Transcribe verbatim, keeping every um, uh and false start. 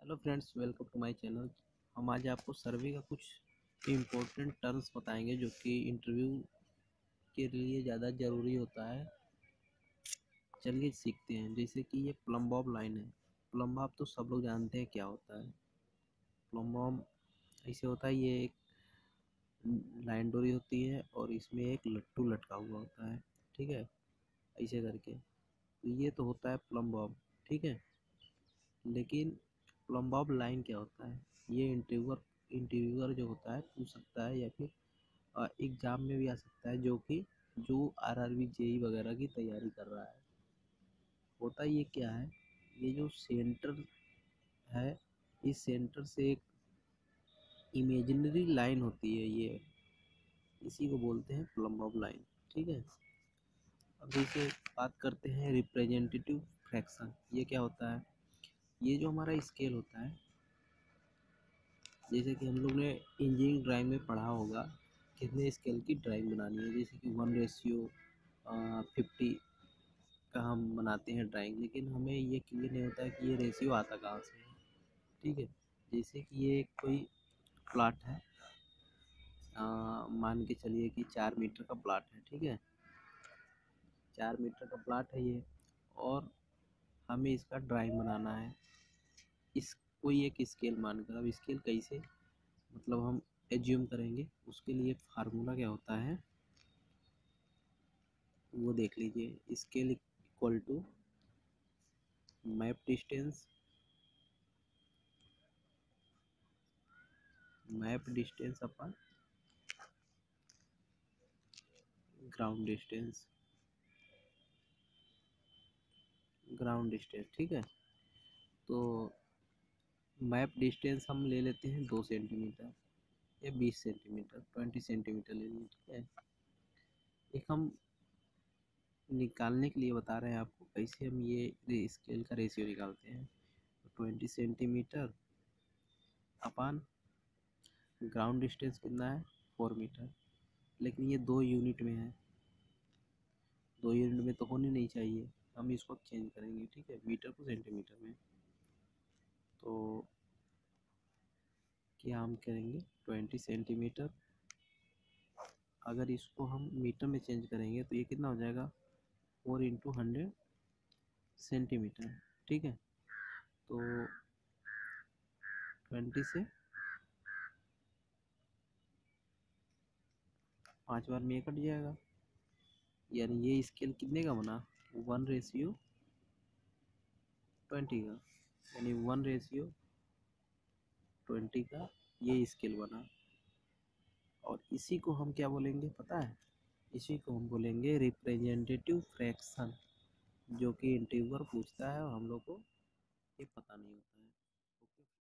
Hello friends, welcome to my channel. हम आज आपको सर्वे का कुछ इम्पोर्टेंट टर्म्स बताएंगे जो कि इंटरव्यू के लिए ज़्यादा ज़रूरी होता है। चलिए सीखते हैं। जैसे कि ये प्लम बॉब लाइन है। प्लम बॉब तो सब लोग जानते हैं क्या होता है। प्लम बॉब ऐसे होता है, ये एक लाइन डोरी होती है और इसमें एक लट्टू लटका हुआ होता है। ठीक है, ऐसे करके। तो ये तो होता है प्लम बॉब। ठीक है, लेकिन प्लम बॉब लाइन क्या होता है, ये इंटरव्यूअर इंटरव्यूअर जो होता है पूछ सकता है, या फिर एग्ज़ाम में भी आ सकता है, जो कि जो आरआरबी जेई वगैरह की तैयारी कर रहा है। होता ये क्या है, ये जो सेंटर है, इस सेंटर से एक इमेजिनरी लाइन होती है, ये इसी को बोलते हैं प्लम बॉब लाइन। ठीक है, अब जैसे बात करते हैं रिप्रेजेंटेटिव फ्रैक्शन। ये क्या होता है, ये जो हमारा स्केल होता है, जैसे कि हम लोग ने इंजीनियरिंग ड्राइंग में पढ़ा होगा कितने स्केल की ड्राइंग बनानी है। जैसे कि वन रेशियो फिफ्टी का हम बनाते हैं ड्राइंग, लेकिन हमें ये क्लियर नहीं होता है कि ये रेशियो आता कहाँ से है। ठीक है, जैसे कि ये कोई प्लाट है, आ, मान के चलिए कि चार मीटर का प्लाट है। ठीक है, चार मीटर का प्लाट है ये, और हमें इसका ड्राइंग बनाना है। इस कोई एक स्केल मानकर, अब स्केल कैसे मतलब हम एज्यूम करेंगे, उसके लिए फार्मूला क्या होता है वो देख लीजिए। Scale equal to map distance map distance upon ground distance ground distance ठीक है, तो मैप डिस्टेंस हम ले लेते हैं दो सेंटीमीटर या बीस सेंटीमीटर, ट्वेंटी सेंटीमीटर ले लीजिए। ठीक है, एक हम निकालने के लिए बता रहे हैं आपको कैसे हम ये स्केल का रेशियो निकालते हैं। Twenty centimetre upon ground distance कितना है, फोर मीटर। लेकिन ये दो यूनिट में है, दो यूनिट में तो होनी नहीं चाहिए, हम इसको चेंज करेंगे। ठीक है, मीटर को सेंटीमीटर में। तो क्या हम करेंगे, ट्वेंटी सेंटीमीटर, अगर इसको हम मीटर में चेंज करेंगे तो ये कितना हो जाएगा, फोर इंटू हंड्रेड सेंटीमीटर। ठीक है, तो ट्वेंटी से पाँच बार में ये कट जाएगा, यानी ये स्केल कितने का बना, वन रेशियो ट्वेंटी का, यानी वन रेशियो ट्वेंटी का ये स्केल बना। और इसी को हम क्या बोलेंगे पता है, इसी को हम बोलेंगे रिप्रेजेंटेटिव फ्रैक्शन, जो कि इंटरव्यूअर पूछता है और हम लोग को ये पता नहीं होता है।